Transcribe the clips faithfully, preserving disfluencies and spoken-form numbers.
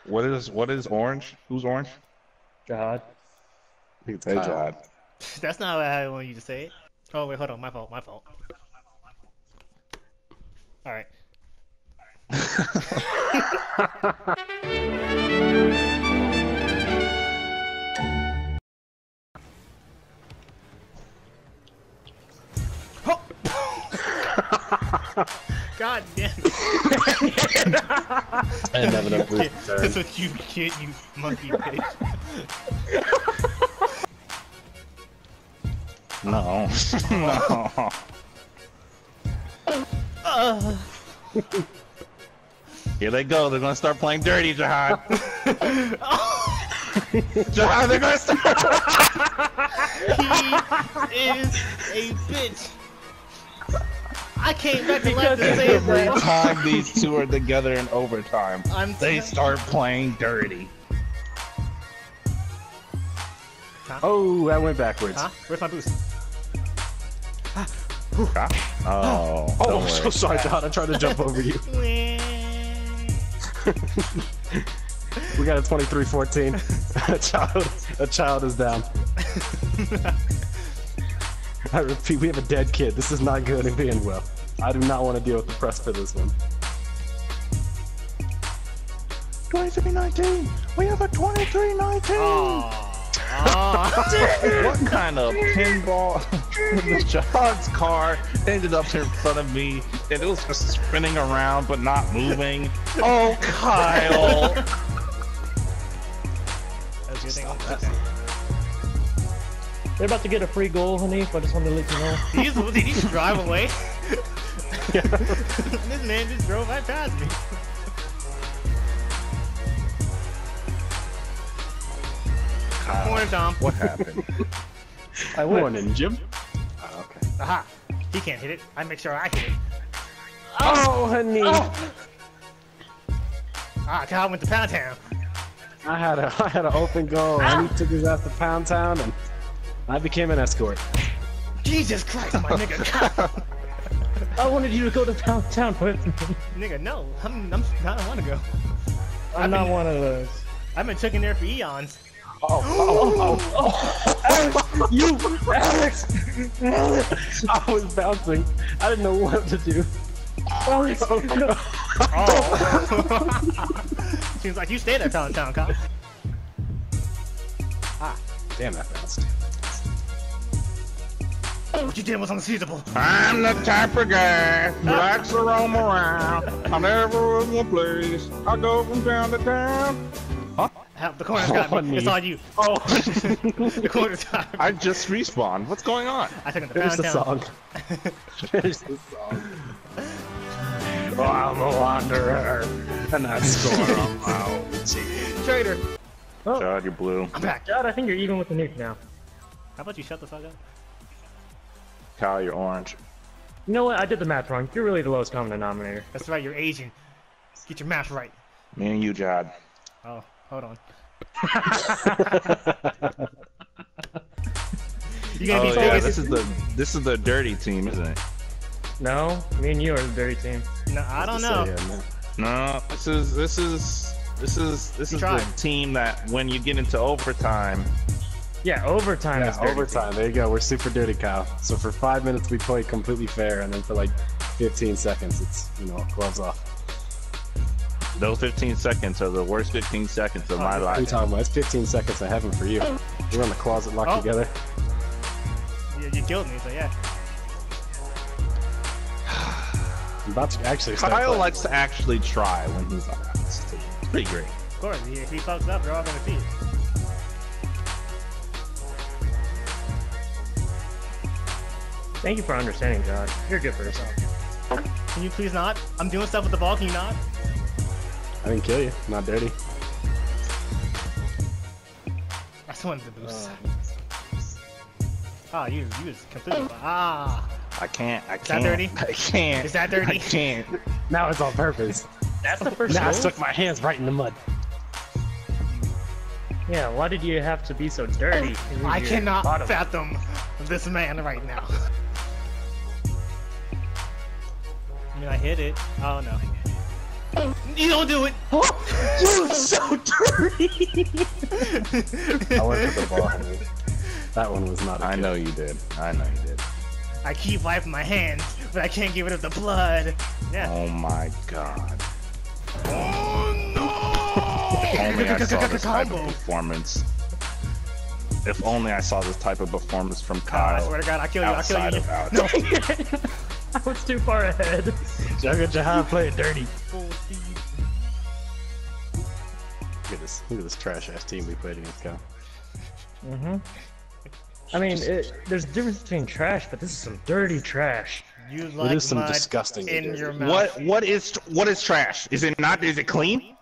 What is what is orange? Who's orange? God. Hey, Jad. That's not how I want you to say it. Oh wait, hold on. My fault. My fault. All right. God damn it. I never know who's That's what you kid, you monkey bitch. No. No. Uh. Here they go. They're gonna start playing dirty, Jihad. Jihad, they're gonna start. He is a bitch. I came back to life to say Every that. time these two are together in overtime, I'm they start playing dirty. Huh? Oh, I went backwards. Huh? Where's my boost? Huh? Oh. Oh, I'm so sorry, John. I tried to jump over you. We got a twenty-three fourteen. A child, a child is down. I repeat, we have a dead kid. This is not going to be in well. I do not want to deal with the press for this one. twenty-three nineteen. We have a twenty-three nineteen. Oh. Oh. What kind of pinball? The Jihad's car ended up in front of me, and it was just spinning around but not moving. Oh, Kyle! That's a good thing. Stop. They're about to get a free goal, Hanif. I just wanted to let you know. Did you, did you just drive away? This man just drove right past me. Kyle, Morning, Tom. what happened? I win. Morning, Jim. Oh, okay. Aha. He can't hit it. I make sure I hit it. Oh, honey. Oh. Ah, Kyle went to Pound Town. I had a, I had an open goal, and he took his ass to Pound Town, and I became an escort. Jesus Christ, my nigga. Kyle. I wanted you to go to Pound Town with me. Nigga, no. I'm, I'm, I don't want to go. I'm I've not been, one of those. I've been taken there for eons. Oh, oh, oh, oh. Alex, you, Alex, Alex. I was bouncing. I didn't know what to do. Alex, oh, no. Oh. Seems like you stayed at Pound Town, Kyle. Ah. Damn, that bounced. What you did was unseasonable. I'm the type of guy who likes to roam around. I never was one place. I go from town to town. Huh? The corner's got me. Oh, It's on you. Oh, The corner's got me. I just respawned. What's going on? I took him to Finish Pound the Town. song. Finish the song. Oh, I'm a wanderer, and I score on my own team. Traitor. Oh, God, you're blue. I'm back. God, I think you're even with the nuke now. How about you shut the fuck up? Kyle, you're orange. You know what? I did the math wrong. You're really the lowest common denominator. That's right, you're Asian. Get your math right. Me and you, Jad. Oh, hold on. You gonna Oh be yeah, focused? this is the this is the dirty team, isn't it? No, me and you are the dirty team. No, I don't know. No, this is this is this is this is Try. the team that when you get into overtime. Yeah, overtime is Yeah, dirty overtime. team. There you go. We're super dirty, Kyle. So for five minutes we played completely fair, and then for like fifteen seconds, it's you know gloves off. Those fifteen seconds are the worst fifteen seconds of my What are you life. talking about? It's fifteen seconds of heaven for you. We're in the closet locked Oh. together. You, you killed me, so yeah. I'm about to actually start Kyle playing. likes to actually try when he's on this team. It's pretty great. Of course, if he fucks up, we're all gonna see it. Thank you for understanding, Josh. You're good for yourself. Can you please not? I'm doing stuff with the ball, can you not? I didn't kill you. Not dirty. I just wanted the boost. Ah, you, you was completely. Ah. I can't. I that can't. dirty? I can't. Is that dirty? I can't. Now it's on purpose. That's the first Now I goal? stuck my hands right in the mud. Yeah, why did you have to be so dirty? I You're cannot bottom. fathom this man right now. I mean, I hit it. Oh no. You don't do it. You're so dirty. I went for the ball. Henry. That one was not. A I kill. know you did. I know you did. I keep wiping my hands, but I can't get rid of the blood. Yeah. Oh my god. Oh no! If only I saw this type of Combo. performance. If only I saw this type of performance from I Kyle. swear to God, I'll kill you. I'll kill outside you. of out. No. I was too far ahead. Jugga Jahan playing dirty. Full speed. Look at this. Look at this trash ass team we played against, Kyle. Mm-hmm. I mean, it, there's a difference between trash, but this is some dirty trash. You like is some mud disgusting in dirty. your mouth. What what is what is trash? Is it not? Is it clean?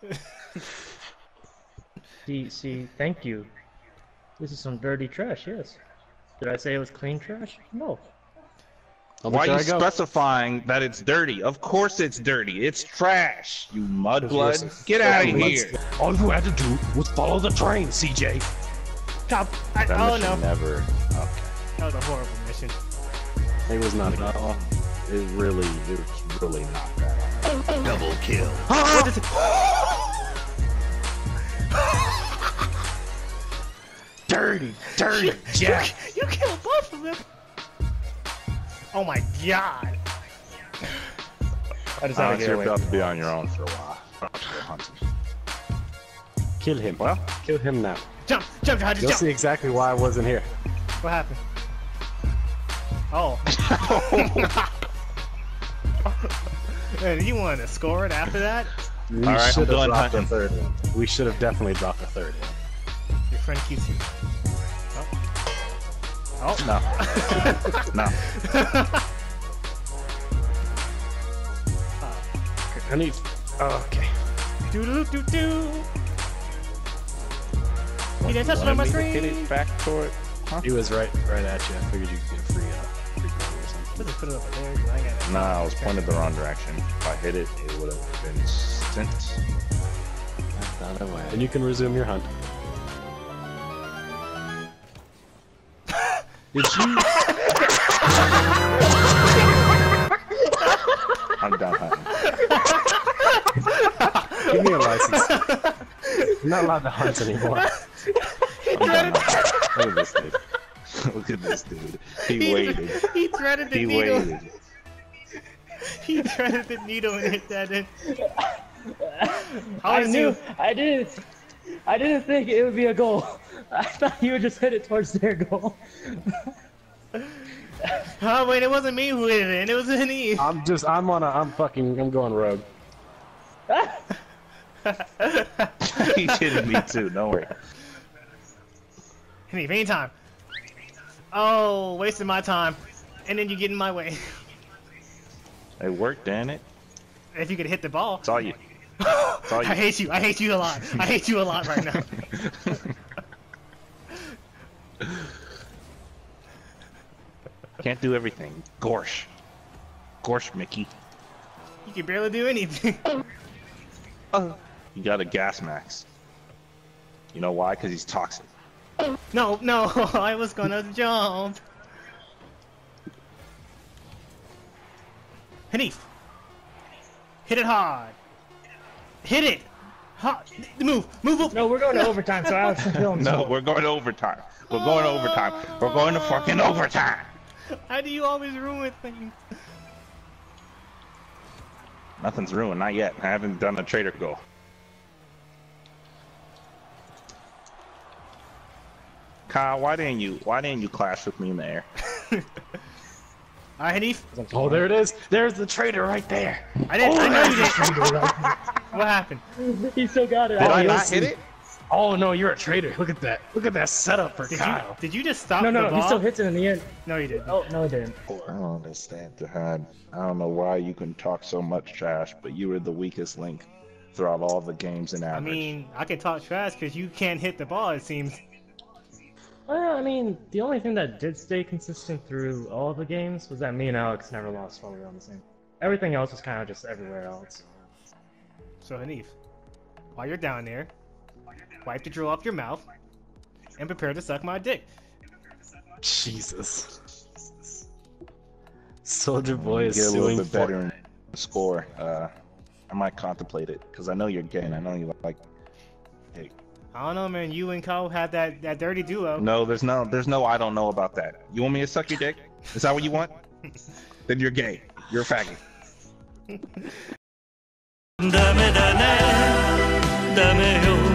See, see, thank you. This is some dirty trash, yes. Did I say it was clean trash? No. Oh, Why are there you I go. specifying that it's dirty? Of course it's dirty. It's trash. You mudblood. Listen, Get out of let's- here. All you had to do was follow the train, C J. Top. I, That oh mission no. never. Okay. That was a horrible mission. It was not. No, it really, it was really not that. Double kill. What is it? Dirty, dirty, Jack. You killed both of them. Oh my God. I just Uh, had to get you're away. about to be on your own for a while. About to go hunting. Kill him. Well, Kill him now. Jump, jump, jump, You'll jump. see exactly why I wasn't here. What happened? Oh. Man, you wanted to score it after that? We All right, should I'm have done dropped the hunting. third one. We should have definitely dropped the third one. Your friend keeps you. Oh. no, no. I need. Oh, okay. Do do do do. He didn't touch it on my Wanted me to hit screen. it back toward. Huh? He was right, right at you. I figured you could get a free, uh, free goal or something. Let's just put it over there. 'Cause I got it. Nah, I was pointed the wrong direction. If I hit it, it would have been sent. Not away. And you can resume your hunt. Did you? I'm done hunting. Give me a license. I'm not allowed to hunt anymore. I'm done hunting. Look at this dude. Look at this dude. He, He- waited. He threaded the He needle. waited. He threaded the needle and hit that in. How I is knew. you? I didn't. I didn't think it would be a goal. I thought you would just hit it towards their goal. Oh wait, it wasn't me who hit it in. It was an Eve. I'm just. I'm on a. I'm fucking. I'm going rogue. He kidding me too. Don't worry. Eve, anytime. Oh, wasting my time. And then you get in my way. It worked, damn it. If you could hit the ball. It's all you. It's all I you. hate you. I hate you a lot. I hate you a lot right now. Can't do everything. Gorsh. Gorsh, Mickey. You can barely do anything. You got a gas max. You know why? Because he's toxic. No, no, I was gonna jump. Hanif. Hit it hard. Hit it. Hard. Move, move, move. No, we're going to overtime, so Alex can film. No, we're going to overtime. We're going to overtime. We're going to fucking overtime. How do you always ruin things? Nothing's ruined, not yet. I haven't done a trader goal. Kyle, why didn't you? Why didn't you clash with me in the air? Alright, Hanif. Oh, there it is. There's the traitor right there. I didn't. I know you didn't. What happened? He still got it. Did Oh, I you'll not see. hit it? Oh no, you're a traitor. Look at that. Look at that setup for Did Kyle. you? Did you just stop No, no, the no. ball? He still hits it in the end. No, you didn't. Oh, no, he didn't. I don't understand, Jahad. I don't know why you can talk so much trash, but you were the weakest link throughout all the games in I average. mean, I can talk trash because you can't hit the ball. It seems. Well, I mean, the only thing that did stay consistent through all the games was that me and Alex never lost while we were on the same. Everything else was kind of just everywhere else. So Hanif, while you're down there, wipe the drool off your mouth and prepare to suck my dick. Jesus. Soldier Boy is Get a little suing bit better in score. Uh, I might contemplate it because I know you're gay and I know you like. Hey. I don't know, man. You and Cole had that that dirty duo. No, there's no, there's no. I don't know about that. You want me to suck your dick? Is that what you want? Then you're gay. You're a faggot. Dame, dame, dame yo.